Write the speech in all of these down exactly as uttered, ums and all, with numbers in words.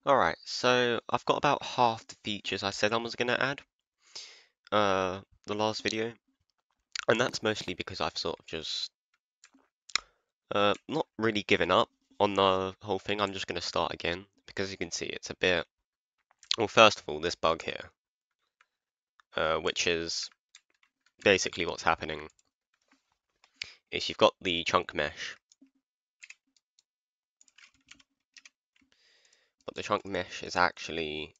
Alright, so I've got about half the features I said I was going to add uh, the last video, and that's mostly because I've sort of just uh, not really given up on the whole thing. I'm just going to start again, because you can see it's a bit, well, first of all, this bug here, uh, which is basically what's happening, is you've got the chunk mesh, but the chunk mesh is actually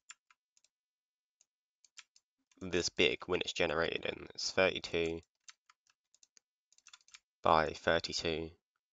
this big when it's generated, and it's thirty-two by thirty-two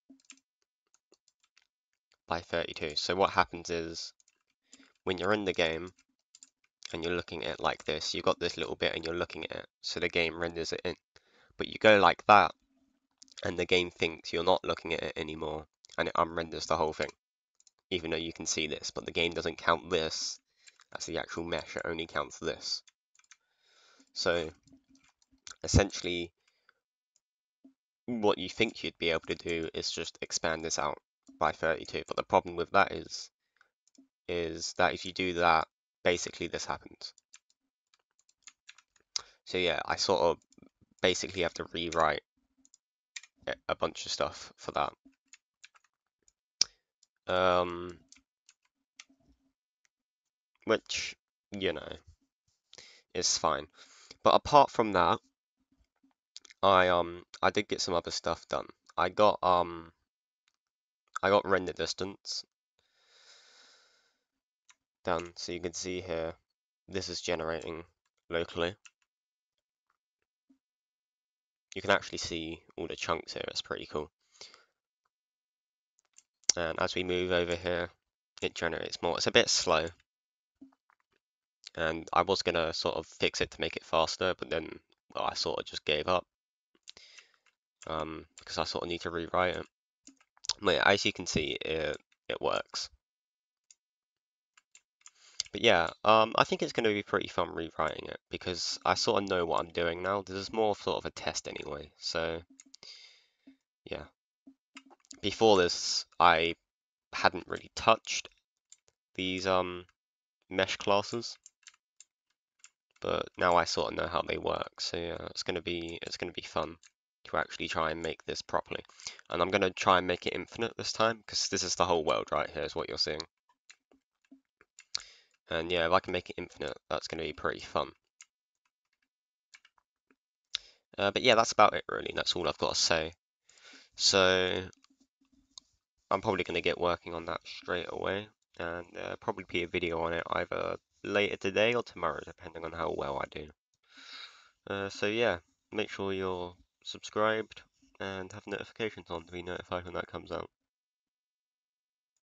by thirty-two. So what happens is, when you're in the game and you're looking at it like this, you've got this little bit and you're looking at it, so the game renders it in. But you go like that, and the game thinks you're not looking at it anymore, and it unrenders the whole thing, even though you can see this, but the game doesn't count this as the actual mesh, it only counts this. So essentially, what you think you'd be able to do is just expand this out by thirty-two, but the problem with that is, is that if you do that, basically this happens. So yeah, I sort of basically have to rewrite a bunch of stuff for that. Um, which, you know, is fine. But apart from that, I um I did get some other stuff done. I got um I got render distance done, so you can see here this is generating locally. You can actually see all the chunks here, it's pretty cool. And as we move over here, it generates more. It's a bit slow. And I was gonna sort of fix it to make it faster, but then well, I sort of just gave up. Um, because I sort of need to rewrite it. But yeah, as you can see, it it works. But yeah, um, I think it's going to be pretty fun rewriting it because I sort of know what I'm doing now. This is more sort of a test anyway. So yeah, before this, I hadn't really touched these um mesh classes, but now I sort of know how they work. So yeah, it's going to be it's going to be fun to actually try and make this properly. And I'm going to try and make it infinite this time because this is the whole world right here is what you're seeing. And yeah, if I can make it infinite, that's going to be pretty fun. Uh, but yeah, that's about it really. That's all I've got to say. So I'm probably going to get working on that straight away, and uh, probably be a video on it either later today or tomorrow, depending on how well I do. Uh, so yeah, make sure you're subscribed and have notifications on to be notified when that comes out.